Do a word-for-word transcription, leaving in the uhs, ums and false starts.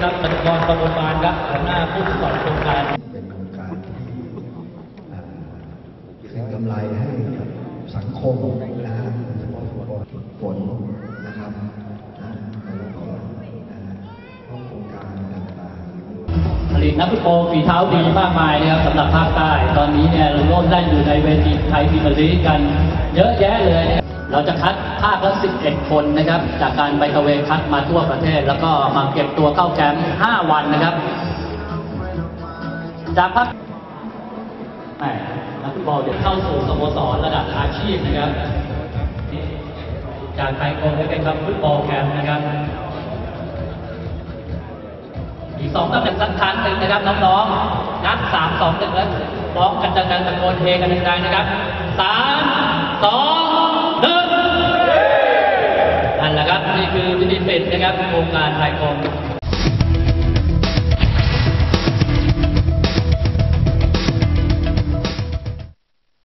ครับจตุพร กมลปานครับหัวหน้าผู้ก่อโครงการเป็นโครงการที่เป็นกำไรให้กับสังคมนะฮะโดยเฉพาะฝึกฝนนะครับแล้วก็โครงการต่างๆผลิตนักฟุตบอลฝีเท้าดีมากมายนะครับสำหรับภาคใต้ตอนนี้เนี่ยเราร่วมเล่นอยู่ในเวทีไทยพรีเมียร์ลีกกันเยอะแยะเลยเราจะคัดภาคละสิบเอ็ดคนนะครับจากการไปตระเวนคัดมาทั่วประเทศแล้วก็มาเก็บตัวเข้าแคมป์ห้าวันนะครับจากภาคนักฟุตบอลเดี๋ยวเข้าสู่สโมสรระดับอาชีพนะครับจากไทยคงได้เป็นครับฟุตบอลแคมป์นะครับอีกสองตำแหน่งสำคัญหนึ่งนะครับน้องๆนับสามสองหนึ่งแล้วร้องกันดังๆตะโกนเฮกันดังๆนะครับสามสองหนึ่งนั่นแหละครับนี่คือวิธีเป็นนะครับโครงการไทยคง